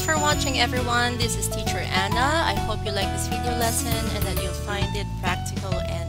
Thanks for watching, everyone. This is Teacher Anna. I hope you like this video lesson and that you'll find it practical and